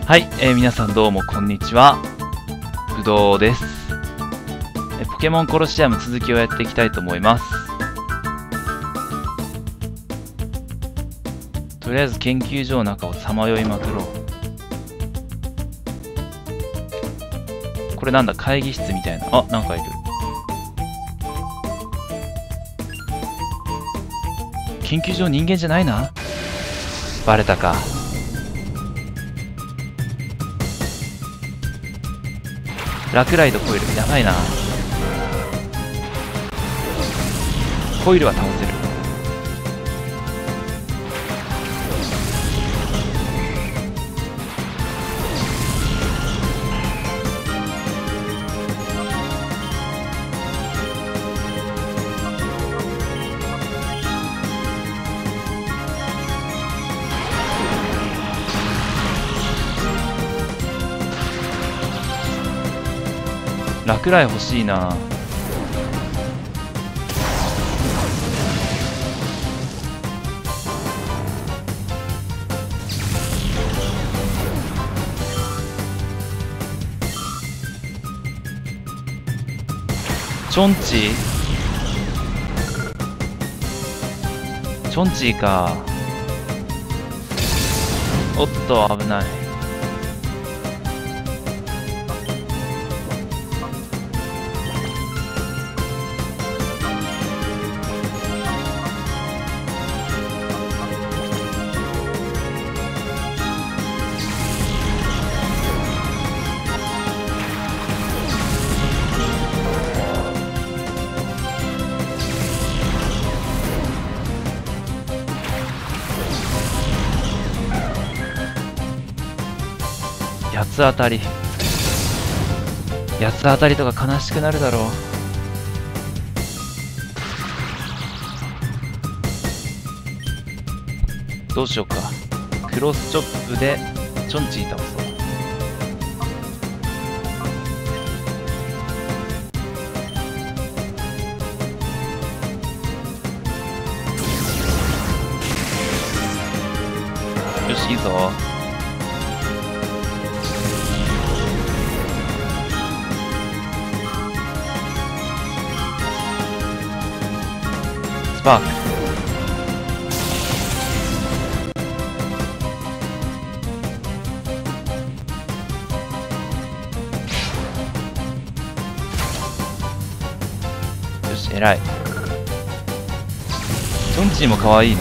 はい、皆さんどうもこんにちは。ぶどうです。ポケモンコロシアム続きをやっていきたいと思います。とりあえず研究所の中をさまよいまくろう。これなんだ、会議室みたいな。あ、なんかいる。研究所人間じゃないな。バレたか。ラクライドコイルやばいな。コイルは倒せる。ラクライ欲しいな。チョンチーか。おっと危ない。八つ当たりとか悲しくなるだろう。どうしようか。クロスチョップでチョンチー倒そう。よし、いいぞ。スパーク。よし、偉い。チョンチーもかわいいな。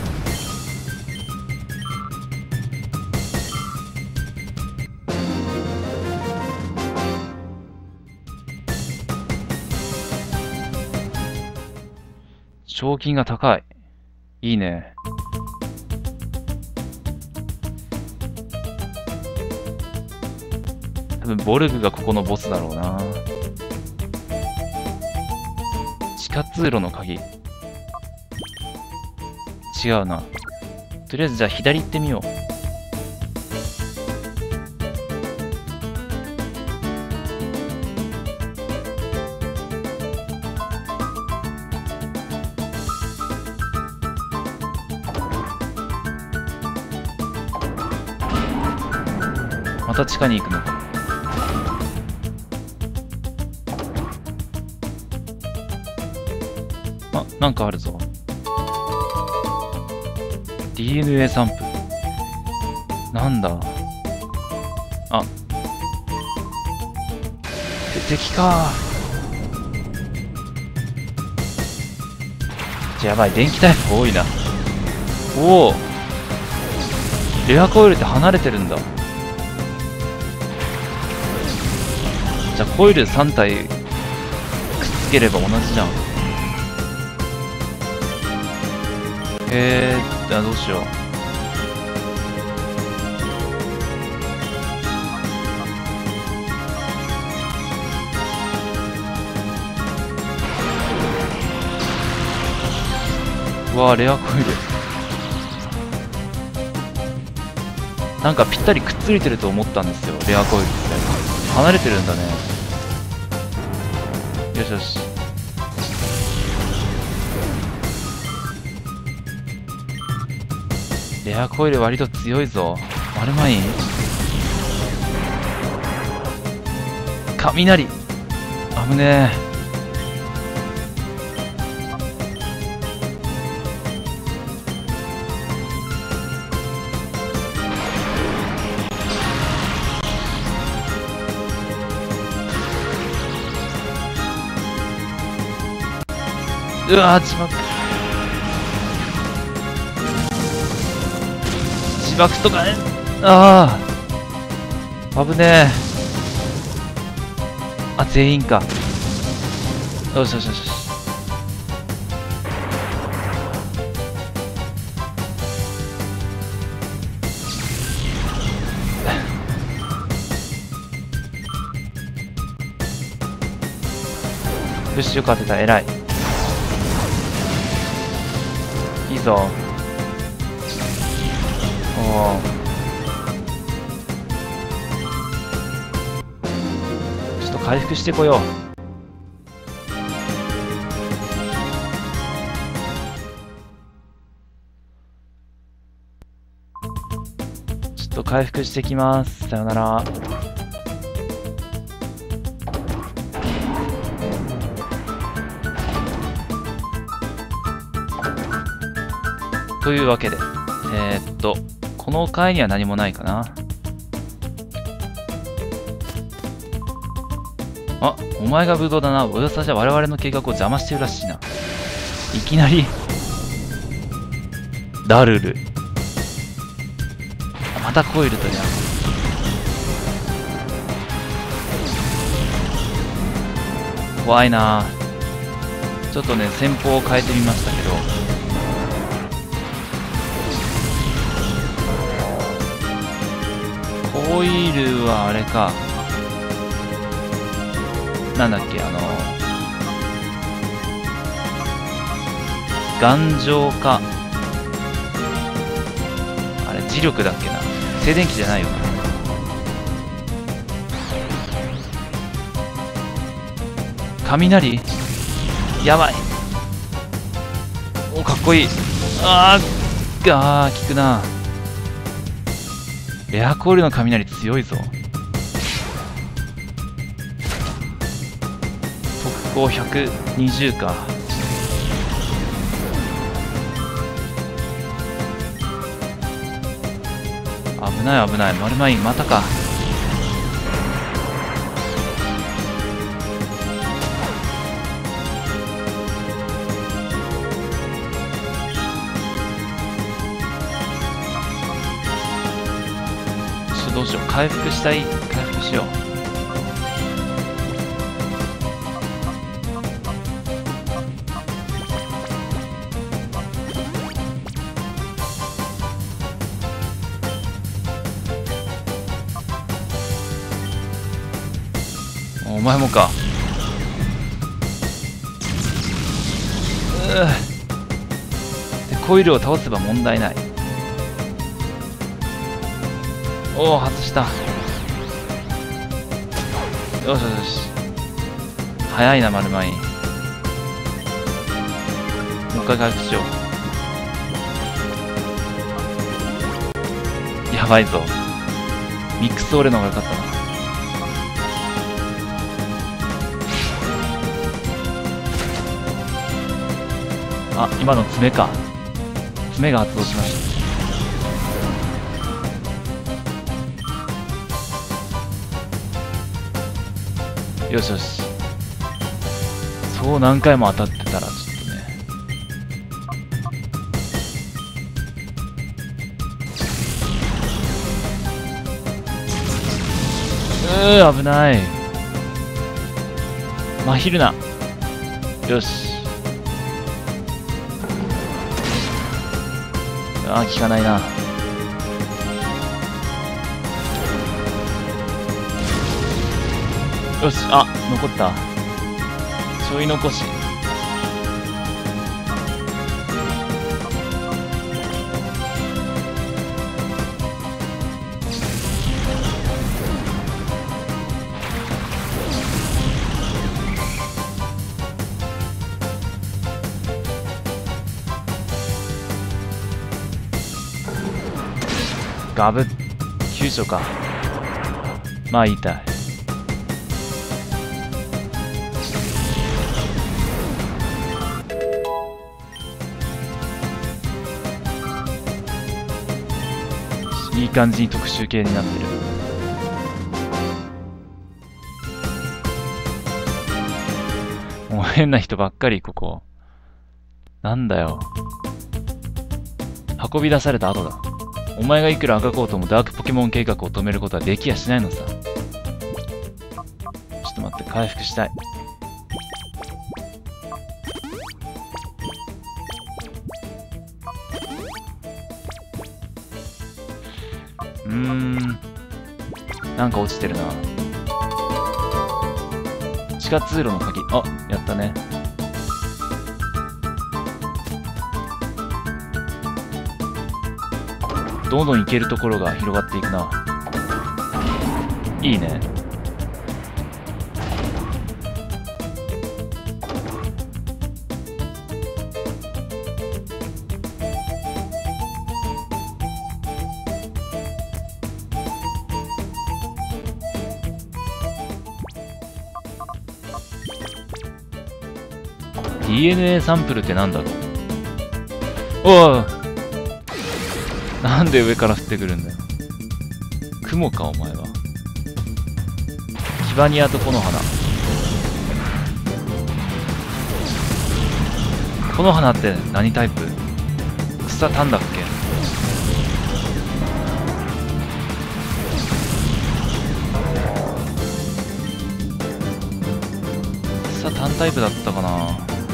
賞金が高い。いいね。多分ボルグがここのボスだろうな。地下通路の鍵。違うな。とりあえずじゃあ左行ってみよう。また地下に行くのか。あ、なんかあるぞ。DNA 散布。なんだ。あ。敵か。やばい、電気タイプ多いな。おお。レアコイルって離れてるんだ。じゃあコイル3体くっつければ同じじゃん。じゃあどうしよう。うわー、レアコイル。なんかぴったりくっついてると思ったんですよ、レアコイルって。離れてるんだね。よしよし。レアコイル割と強いぞ。マルマイン雷。危ねえ。うわー、自爆とかね。ああ、危ねえ。あ、全員か。よしよしよし。よし、よく当てた。偉い。いいぞ。おお。ちょっと回復してこよう。ちょっと回復してきます。さよなら。というわけで、この階には何もないかな。あ、お前がブドウだな。噂じゃ我々の計画を邪魔してるらしいな。いきなり、ダルル。またコイルとや。怖いな。ちょっとね、戦法を変えてみましたけど。コイルはあれか。なんだっけ、頑丈か。あれ、磁力だっけな。静電気じゃないよな。雷やばい。お、かっこいい。あー、効くな。レアコイルの雷強いぞ。特攻120か。危ない危ない。マルマインまたか。どうしよう。回復したい。回復しよう。お前もか。でコイルを倒せば問題ない。おお、外した。よしよしよし。早いな、マルマイン。もう一回回復しよう。やばいぞ。ミックスオーレの方が良かったな。あ、今の爪か。爪が発動しました。よしよし。そう何回も当たってたらちょっとね。危ない。真昼な。よし。ああ、効かないな。よし、あ、残った。ちょい残し。ガブッ。急所か。まあ言いたい。 いい感じに特殊系になってる。もう変な人ばっかり、ここ。なんだよ。運び出された後だ。お前がいくらあがこうともダークポケモン計画を止めることはできやしないのさ。ちょっと待って、回復したい。なんか落ちてるな。地下通路の鍵。あ、やったね。どんどん行けるところが広がっていくな。いいね。DNA サンプルってなんだろう。おい、なんで上から降ってくるんだよ。雲かお前は。キバニアと木の花。木の花って何タイプ？草単だっけ？草単タイプだったかな。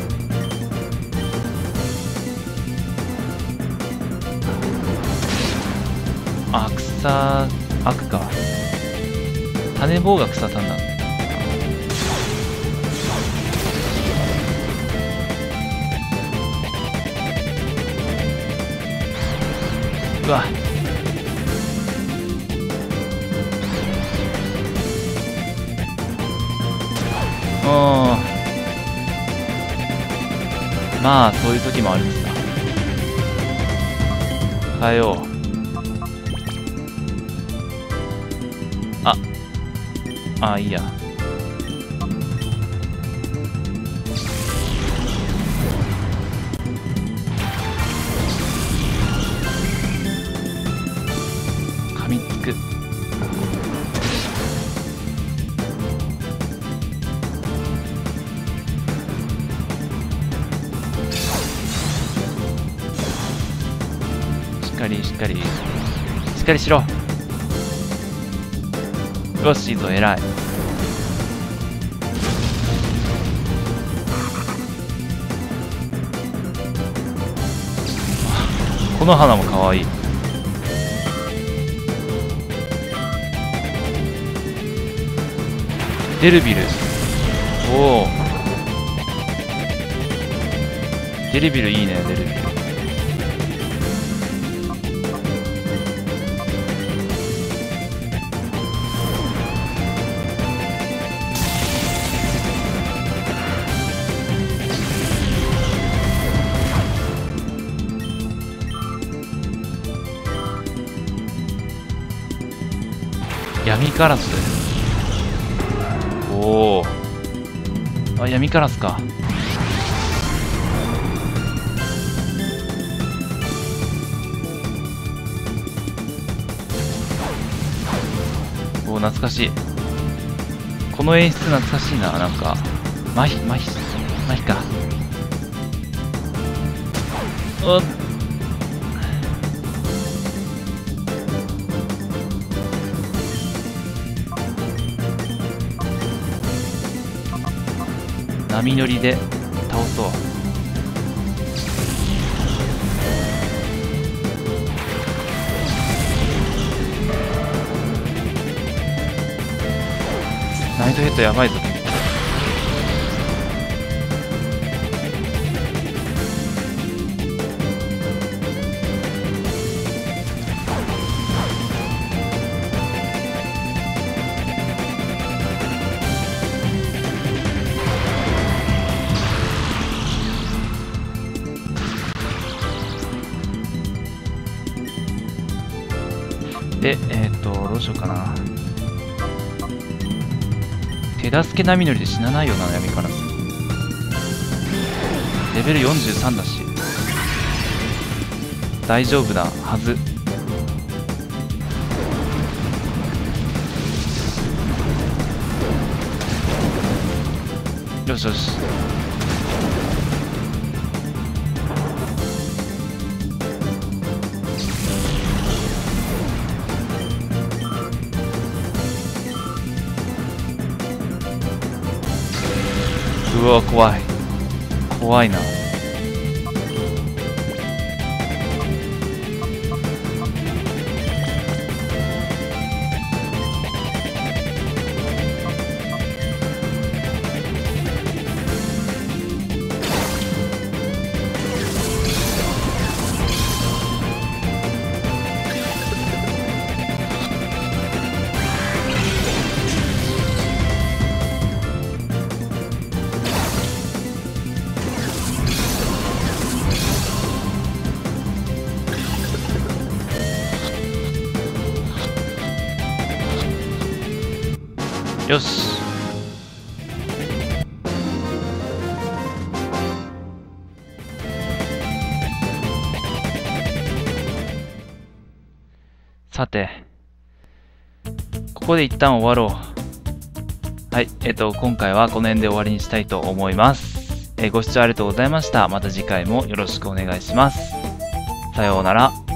あ、草、悪か。種棒が草単だ。うわ。まあ、そういう時もあるんだ。変えよう。あ、いいや。噛みつく。しっかりしっかりしっかりしろ。よし、いいぞ、偉い。この花もかわいい。デルビル。おお。デルビルいいね、デルビル。闇カラス。おお。あ、闇カラスか。おお、懐かしい。この演出懐かしいな。なんか麻痺か。おっ、波乗りで倒そう。ナイトヘッドやばいぞ。で、どうしようかな。手助け波乗りで死なないよな、闇カラス。レベル43だし大丈夫なはず。 よしよし。うわ、怖い。怖いな。よし。さて、ここで一旦終わろう。はい、今回はこの辺で終わりにしたいと思います。ご視聴ありがとうございました。また次回もよろしくお願いします。さようなら。